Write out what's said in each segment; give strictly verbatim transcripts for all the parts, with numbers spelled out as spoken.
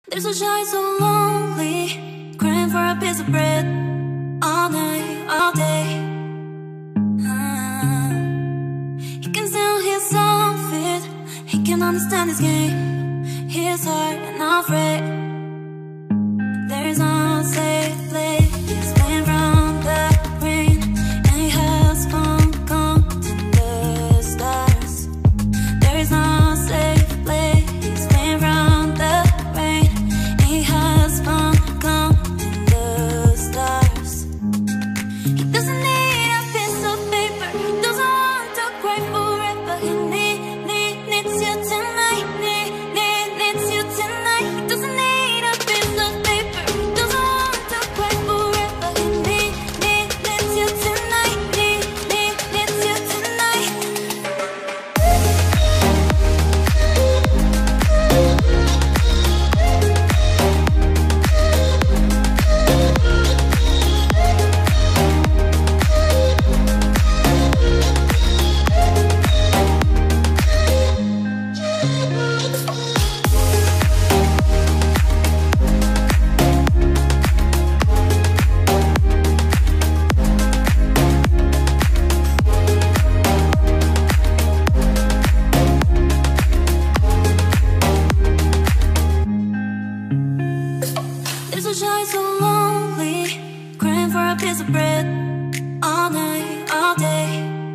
There's a child so lonely, crying for a piece of bread, all night, all day. uh, He can still hear some fit, he can understand his game. His heart and afraid. There is no safe place, he's playing from the rain, and he has fun counting the stars. There is no safe place, he's playing from the rain, and he has fun counting the stars. He doesn't need a piece of paper, doesn't want to cry forever. He need, need, needs you tonight, need, need, needs you tonight. He doesn't need a piece of paper, doesn't want to cry forever. He need, need, needs you tonight, need, need, needs you tonight. There's a child so lonely, crying for a piece of bread, all night, all day.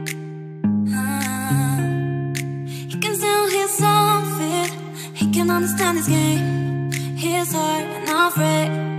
uh, He can still hear some fit, he can understand his game. His heart and afraid.